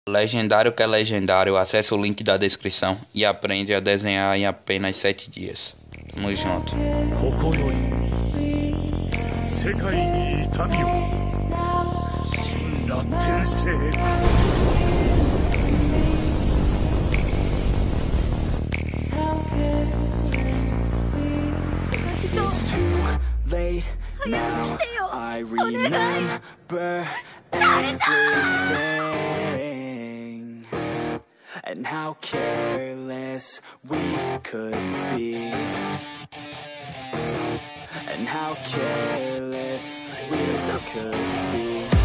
Legendário que é legendário, acessa o link da descrição e aprende a desenhar em apenas 7 dias. Tamo junto. ここより世界に痛みを神羅転生 It's too late now. I remember everything and how careless we could be, and how careless we could be.